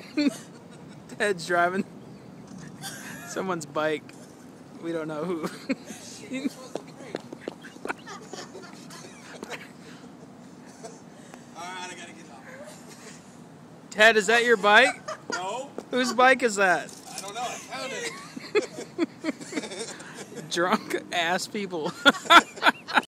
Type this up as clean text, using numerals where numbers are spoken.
Ted's driving someone's bike. We don't know who. Alright, I gotta get off. Ted, is that your bike? No. Whose bike is that? I don't know, I found it. Drunk ass people.